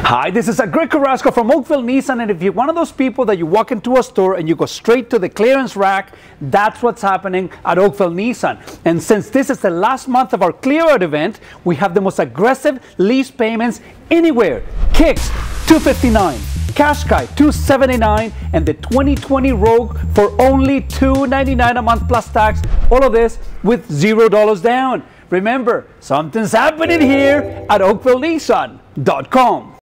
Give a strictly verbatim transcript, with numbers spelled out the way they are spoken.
Hi, this is Greg Carrasco from Oakville Nissan, and if you're one of those people that you walk into a store and you go straight to the clearance rack, that's what's happening at Oakville Nissan. And since this is the last month of our clearout event, we have the most aggressive lease payments anywhere. Kicks, two fifty-nine. Qashqai, two seventy-nine, and the twenty twenty Rogue for only two ninety-nine a month plus tax. All of this with zero dollars down. Remember, something's happening here at Oakville Nissan dot com.